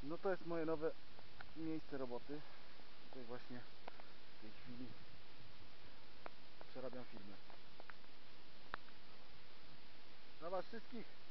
No to jest moje nowe miejsce roboty. Tutaj właśnie w tej chwili przerabiam filmy. Dla Was wszystkich.